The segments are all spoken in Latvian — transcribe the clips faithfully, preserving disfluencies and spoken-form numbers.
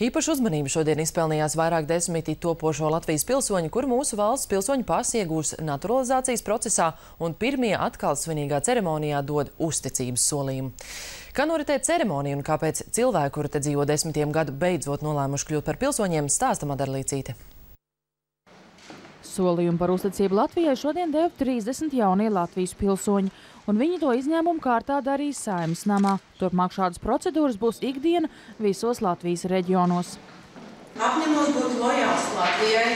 Īpašu uzmanību šodien izpelnījās vairāk desmiti topošo Latvijas pilsoņu, kur mūsu valsts pilsoņu pasi iegūs naturalizācijas procesā un pirmie atkal svinīgā ceremonijā dod uzticības solījumu. Kā noritēja ceremonija un kāpēc cilvēki, kuri te dzīvo desmitiem gadu, beidzot nolēmuši kļūt par pilsoņiem, stāsta Madara Līcīte. Solījumu par uzticību Latvijai šodien deva trīsdesmit jaunie Latvijas pilsoņi, un viņi to izņēmumu kārtā darīs Saeimas namā. Turpmāk šādas procedūras būs ikdiena visos Latvijas reģionos. Apņemos būt lojāls Latvijai,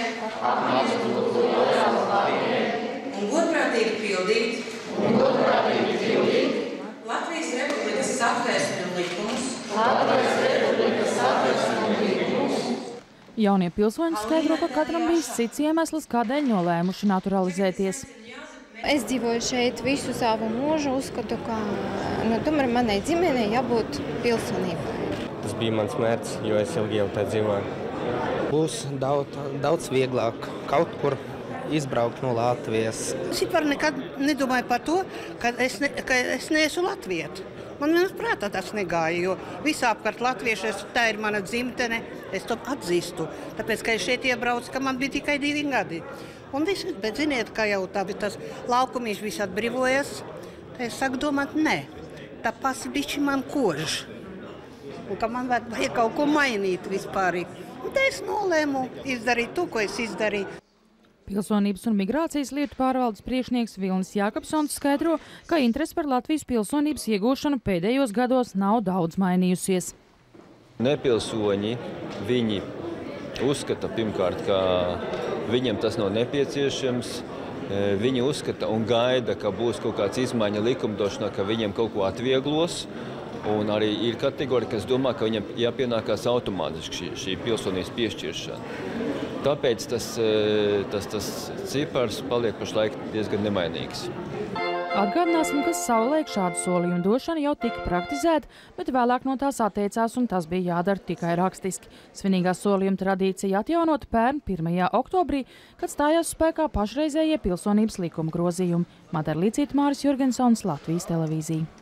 un godprātīgi pildīt, un godprātīgi pildīt Latvijas Republikas satversmi un likumus, Latvijas Republikas satversmi un likumus. Jaunie pilsoņi skaidro, ka katram bijis cits iemesls, kādēļ nolēmuši naturalizēties. Es dzīvoju šeit visu savu mūžu, uzskatu, ka nu, tomēr manai ģimenei jābūt pilsonībai. Tas bija mans mērķis, jo es ilgi jau te dzīvoju. Būs daudz, daudz vieglāk kaut kur izbraukt no Latvijas. Es vispār nekad nedomāju par to, ka es, ne, ka es neesmu latvieta. Man vienas prātā tas negāja, jo visā apkārt latvieši, tā ir mana dzimtene, es to atzīstu. Tāpēc, ka es šeit iebraucu, ka man bija tikai divi gadi. Un viss, bet ziniet, kā jau tā, tas laukumiņš viss atbrīvojas, tā es saku domāt, nē, tā pasi bišķi man kož. Un ka man vajag, vajag kaut ko mainīt vispār. Un tā es nolēmu izdarīt to, ko es izdarīju. Pilsonības un migrācijas lietu pārvaldes priekšnieks Vilnis Jākapsons skaidro, ka interese par Latvijas pilsonības iegūšanu pēdējos gados nav daudz mainījusies. Nepilsoņi, viņi uzskata pirmkārt, ka viņiem tas nav nepieciešams. Viņi uzskata un gaida, ka būs kaut kāds izmaiņa likumdošanā, ka viņiem kaut ko atvieglos. Un arī ir kategorija, kas domā, ka viņam jāpienākās automātiski šī, šī pilsonības piešķiršana. Tāpēc tas, tas, tas cipars paliek pašlaik diezgan nemainīgs. Atgādināsim, ka savulaik šādu solījumu došana jau tika praktizēta, bet vēlāk no tās atteicās, un tas bija jādara tikai rakstiski. Svinīgā solījuma tradīcija atjaunota pērn pirmajā oktobrī, kad stājās spēkā pašreizējie pilsonības likuma grozījumi. Madara Līcīte, Māris Jurgensons, Latvijas televīzija.